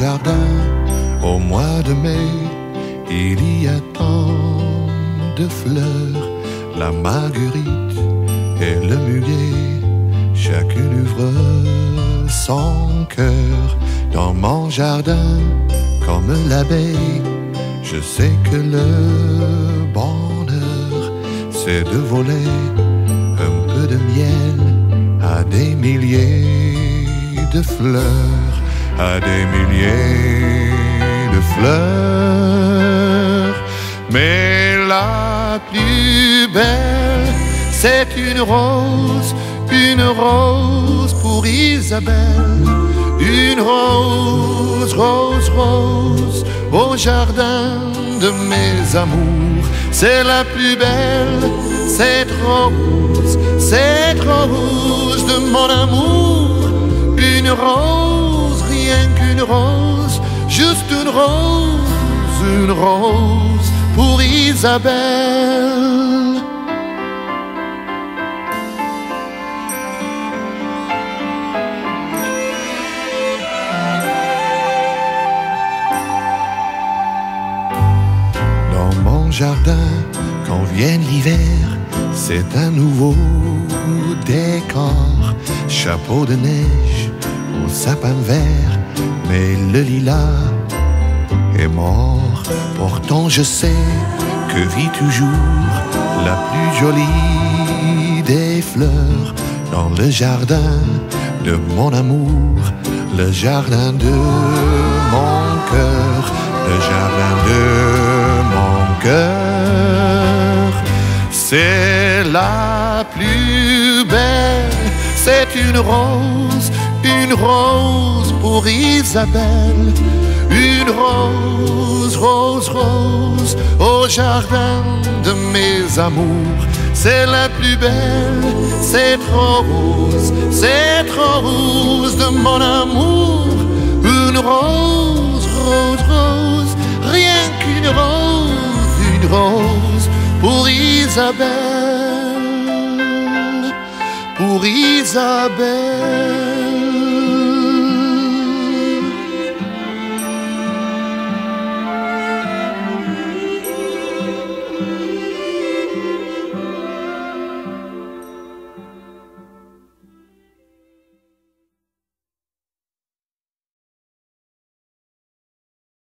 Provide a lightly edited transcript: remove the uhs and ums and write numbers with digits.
jardin, au mois de mai, il y a tant de fleurs, la marguerite et le muguet, chacune ouvre son cœur. Dans mon jardin, comme l'abeille, je sais que le bonheur, c'est de voler un peu de miel à des milliers de fleurs, à des milliers de fleurs. Mais la plus belle, c'est une rose pour Isabelle. Une rose, rose, rose, au jardin de mes amours. C'est la plus belle, cette rose de mon amour. Une rose, rien qu'une rose, juste une rose pour Isabelle. Jardin, quand vienne l'hiver, c'est un nouveau décor. Chapeau de neige au sapin vert, mais le lilas est mort. Pourtant je sais que vit toujours la plus jolie des fleurs dans le jardin de mon amour, le jardin de mon cœur, le jardin de mon cœur. C'est la plus belle, c'est une rose pour Isabelle. Une rose, rose, rose, au jardin de mes amours. C'est la plus belle, cette rose de mon amour. Une rose, rose, rose, rien qu'une rose pour Isabelle, pour Isabelle.